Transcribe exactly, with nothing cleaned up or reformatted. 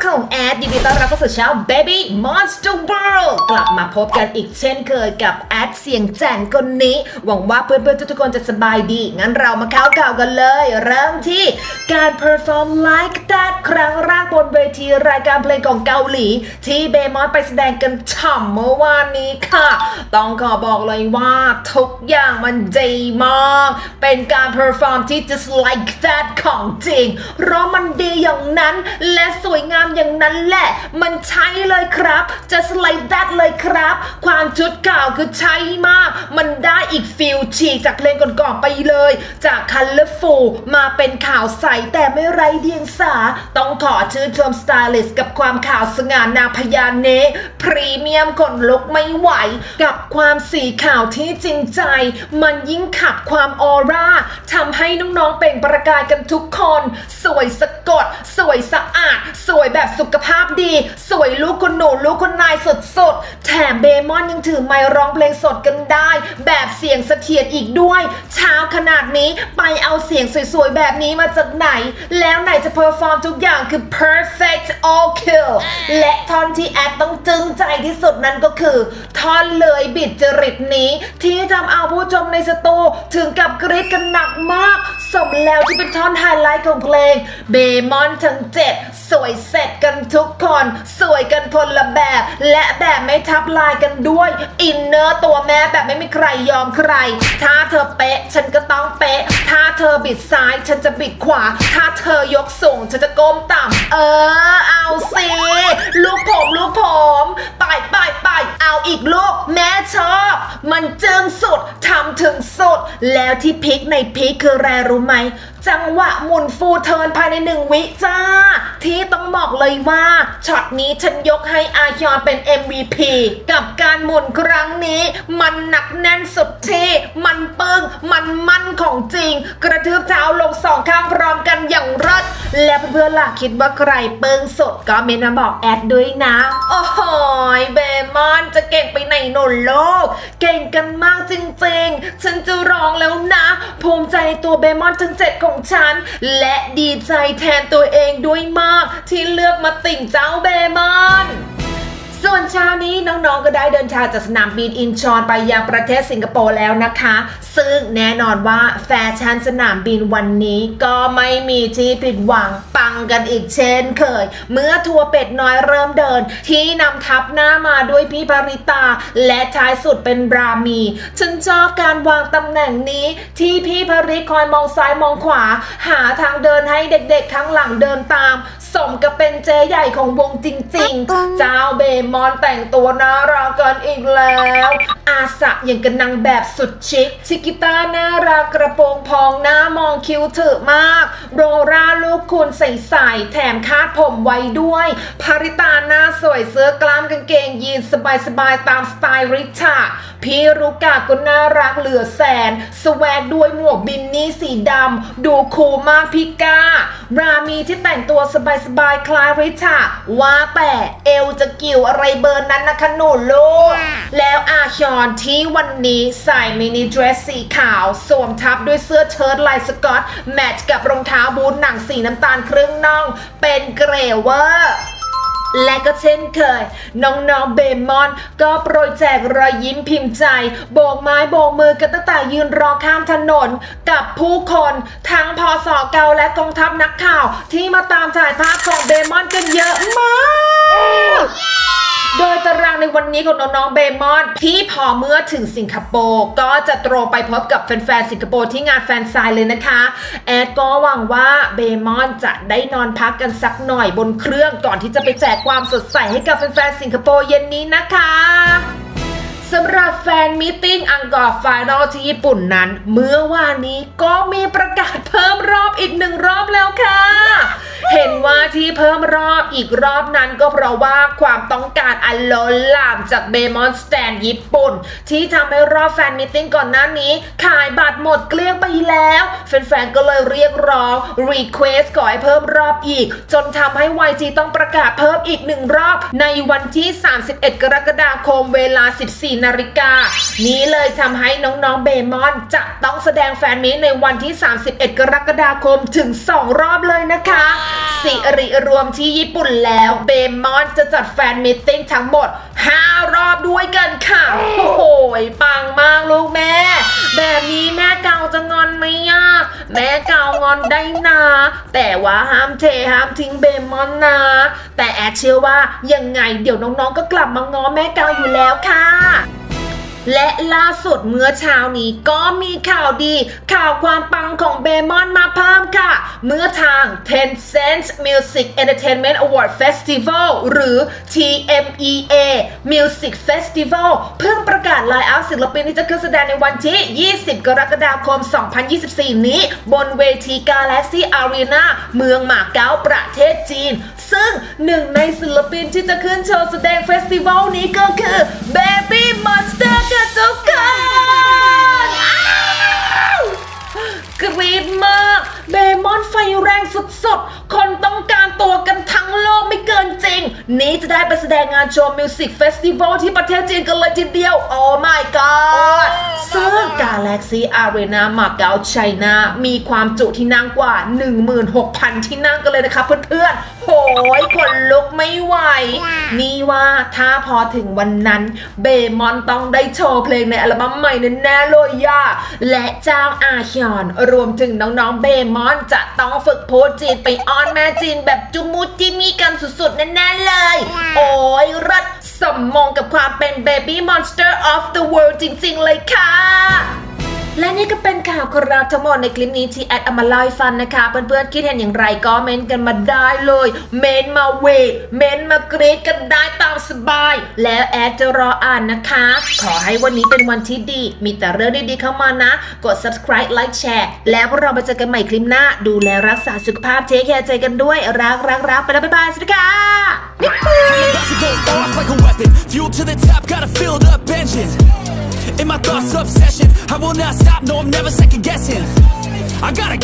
ของแอดยินดีต้อนรับเข้าสู่ช่อง Baby Monster World กลับมาพบกันอีกเช่นเคยกับแอดเสียงแจ่งคนนี้หวังว่าเพื่อนๆทุกคนจะสบายดีงั้นเรามาเข้าข่าวกันเลยเริ่มที่การ perform like that ครั้งแรกบนเวทีรายการเพลงของเกาหลีที่เบมอนไปแสดงกันฉ่ำเมื่อวานนี้ค่ะต้องขอบอกเลยว่าทุกอย่างมันดีมากเป็นการ perform ที่ just like that ของจริงเพราะมันดีอย่างนั้นและสวยงามอย่างนั้นแหละมันใช่เลยครับ just like that เลยครับความชุดข่าวคือใช่มากมันได้อีกฟิลฉีกจากเพลงก่อนๆไปเลยจาก colorful มาเป็นขาวใสแต่ไม่ไร้เดียงสาต้องขอชื่นชมสไตลิสต์กับความขาวสง่านางพญาเนพรีเมียมขนลุกไม่ไหวกับความสีขาวที่จริงใจมันยิ่งขับความออร่าทำให้น้องๆเปล่งประกายกันทุกคนสวยสะกดสวยสะอาดสวยแบบสุขภาพดีสวยลูกคุณหนูลูกคุณนายสุดๆแถมเบมอนยังถือไมค์ร้องเพลงสดกันได้แบบเสียงเสถียรอีกด้วยเช้าขนาดนี้ไปเอาเสียงสวยๆแบบนี้มาจากไหนแล้วไหนจะเพอร์ฟอร์มทุกอย่างคือ perfect all kill และท่อนที่แอดต้องจึงใจที่สุดนั้นก็คือท่อนเลยบิดจริตนี้ที่ทำเอาผู้ชมในสตูถึงกับกรี๊ดกันหนักมากสมแล้วที่เป็นท่อนไฮไลท์ของเพลงเบมอนทั้งเจ็ดสวยเสร็จกันทุกคนสวยกันคนละแบบและแบบไม่ทับลายกันด้วยอินเนอร์ตัวแม่แบบไม่มีใครยอมใครถ้าเธอเป๊ะฉันก็ต้องเป๊ะถ้าเธอบิดซ้ายฉันจะบิดขวาถ้าเธอยกสูงฉันจะก้มต่ำเออเอาสิลูกผมลูกผมไปไปไปเอาอีกลูกแม่ชอบมันจึงสุดทำถึงสุดแล้วที่พิกในพิกคือแรรู้ไหมจังหวะหมุนฟูเทิร์นภายในหนึ่งวิจ้าที่ต้องบอกเลยว่าช็อตนี้ฉันยกให้อาฮยอนเป็น เอ็ม วี พี กับการหมุนครั้งนี้มันหนักแน่นสุดที่มันปึ้งมันมั่นของจริงกระทืบเท้าลงสองข้างพร้อมกันอย่างเลิศและเพื่อนๆล่ะคิดว่าใครปึ้งสุดก็เมนมาบอกแอดด้วยนะโอ้โหเบมอนจะเก่งไปไหนโนโลกเก่งกันมากจริงๆฉันจะร้องแล้วนะภูมิใจตัวเบมอนทั้งเจ็ดของฉันและดีใจแทนตัวเองด้วยมากที่เลือกมาติ่งเจ้าเบมอนส่วนเช้านี้น้องๆก็ได้เดินทางจากสนามบินอินชอนไปยังประเทศสิงคโปร์แล้วนะคะซึ่งแน่นอนว่าแฟชั่นสนามบินวันนี้ก็ไม่มีที่ผิดหวังปังกันอีกเช่นเคยเมื่อทัวร์เป็ดน้อยเริ่มเดินที่นำทับหน้ามาด้วยพี่ภริตาและท้ายสุดเป็นรามีฉันชอบการวางตำแหน่งนี้ที่พี่ภริคอยมองซ้ายมองขวาหาทางเดินให้เด็กๆข้างหลังเดินตามสมกับเป็นเจ๊ใหญ่ของวงจริงๆเจ้าเบมอนแต่งตัวน่ารักกันอีกแล้วอาสะอย่างกันนางแบบสุดชิคชิกิต้าน่ารักกระโปรงพองหน้ามองคิ้วถึกมากโรราลูกคุณใส่ๆแถมคาดผมไว้ด้วยภริตาหน้าสวยเสื้อกล้ามกางเกงยีนสบายๆตามสไตล์ริชาพี่รุกาก็น่ารักเหลือแสนสแวกด้วยหมวกบินนี่สีดำดูคูลมากพี่ก้ารามีที่แต่งตัวสบายๆคล้ายริชาว่าแต่เอวจะกิ่วอะไรเบอร์นั้นนะคะหนูลูกแล้วอาฮยอนที่วันนี้ใส่มินิเดรสสีขาวสวมทับด้วยเสื้อเชิ้ตลายสกอตแมทช์กับรองเท้าบูทหนังสีน้ำตาลครึ่งน่องเป็นเกรเวอร์และก็เช่นเคยน้องๆเบมอนก็โปรยแจกรอยยิ้มพิมพ์ใจโบกไม้โบกมือกันตั้งแต่ยืนรอข้ามถนนกับผู้คนทั้งพสเกาและกองทัพนักข่าวที่มาตามถ่ายภาพของเบมอนกันเยอะมากโดยตารางในวันนี้ของน้องๆเบมอนที่พอเมื่อถึงสิงคโปร์ก็จะตรงไปพบกับแฟนๆสิงคโปร์ที่งานแฟนไซน์เลยนะคะแอดก็หวังว่าเบมอนจะได้นอนพักกันสักหน่อยบนเครื่องก่อนที่จะไปแจกความสดใสให้กับแฟนๆสิงคโปร์เย็นนี้นะคะสำหรับแฟนมีตติ้งอังกอร์ไฟนอลที่ญี่ปุ่นนั้นเมื่อวานนี้ก็มีประกาศเพิ่มรอบอีกหนึ่งรอบแล้วค่ะเห็นว่าที่เพิ่มรอบอีกรอบนั้นก็เพราะว่าความต้องการอันล้นหลามจากเบมอนสแตนญี่ปุ่นที่ทำให้รอบแฟนมีตติ้งก่อนหน้านี้ขายบัตรหมดเกลี้ยงไปแล้วแฟนๆก็เลยเรียกร้องรีเควสขอให้เพิ่มรอบอีกจนทำให้ วาย จี ต้องประกาศเพิ่มอีกหนึ่งรอบในวันที่สามสิบเอ็ดกรกฎาคมเวลา สิบสี่นาฬิกานี้เลยทำให้น้องๆเบมอนจะต้องแสดงแฟนมีตในวันที่สามสิบเอ็ดกรกฎาคมถึงสองรอบเลยนะคะสิริรวมที่ญี่ปุ่นแล้วเบมอนจะจัดแฟนมีตติ้งทั้งหมดห้ารอบด้วยกันค่ะโอ้โหปังมากลูกแม่แบบนี้แม่เกาจะงอนไหมอ่ะแม่เกางอนได้นะแต่ว่าห้ามเทห้ามทิ้งเบมอนนะแต่แอดเชื่อว่ายังไงเดี๋ยวน้องๆก็กลับมาง้อแม่เกาอยู่แล้วค่ะและล่าสุดเมื่อเช้านี้ก็มีข่าวดีข่าวความปังของเบมอนมาเพิ่มค่ะเมื่อทาง Tencent Music Entertainment Award Festival หรือ ที เอ็ม อี เอ Music Festival เพิ่งประกาศไลน์อัพศิลปินที่จะขึ้นแสดงในวันที่ยี่สิบกรกฎาคมสองพันยี่สิบสี่นี้บนเวที Galaxy Arena เมืองหมาเก๊าประเทศจีนซึ่งหนึ่งในศิลปินที่จะขึ้นโชว์แสดงเฟสติวัลนี้ก็คือ Baby Monsterค่ะทุกคนกรี๊ดมากเบมอนไฟแรงสุดๆคนต้องการตัวกันทั้งโลกไม่เกินจริงนี้จะได้ไปแสดงงานโชว์มิวสิกเฟสติวัลที่ประเทศจีนกันเลยทีเดียวโอ้ my god ซึ่ง Galaxy Arena มาเก๊าไชน่ามีความจุที่นั่งกว่า หนึ่งหมื่นหกพัน ที่นั่งกันเลยนะคะเพื่อนๆโหยคนลุกไม่ไหวนี่ว่าถ้าพอถึงวันนั้นเบมอนต้องได้โชว์เพลงในอัลบั้มใหม่แน่ๆเลยย่าและเจ้าอาฮยอนรวมถึงน้องๆเบมอนจะต้องฝึกพูดจีนไปอ้อนแม่จีนแบบจุมูจิมีกันสุดๆแน่ๆเลยโอ้ยรัดสมมงกับความเป็น Baby Monster of the World จริงๆเลยค่ะและนี่ก็เป็นข่าวของเราทั้งหมดในคลิปนี้ที่แอดเอามาเล่าให้ฟังนะคะเพื่อนๆคิดเห็นอย่างไรก็เม้นกันมาได้เลยเม้นมาเวทเม้นมากรี๊ดกันได้ตามสบายแล้วแอดจะรออ่านนะคะขอให้วันนี้เป็นวันที่ดีมีแต่เรื่องดีๆเข้ามานะกด subscribe like แชร์แล้วเรามาเจอกันใหม่คลิปหน้าดูแลรักษาสุขภาพเทคแคร์ใจกันด้วยรักรักรักไปแล้วบ๊ายบายสวัสดีค่ะ In my thoughts, obsession, I will not stop, no, I'm never second guessing. I gotta